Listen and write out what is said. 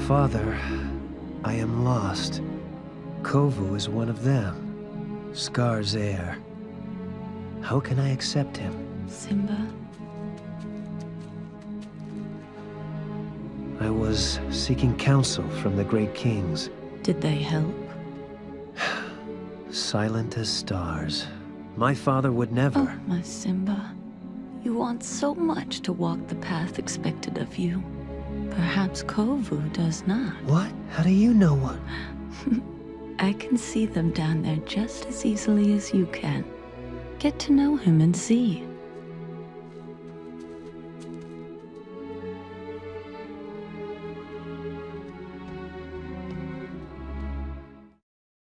Father, I am lost. Kovu is one of them. Scar's heir. How can I accept him? Simba? I was seeking counsel from the great kings. Did they help? Silent as stars. My father would never. Oh, my Simba. You want so much to walk the path expected of you. Perhaps Kovu does not. What? How do you know what? I can see them down there just as easily as you can. Get to know him and see.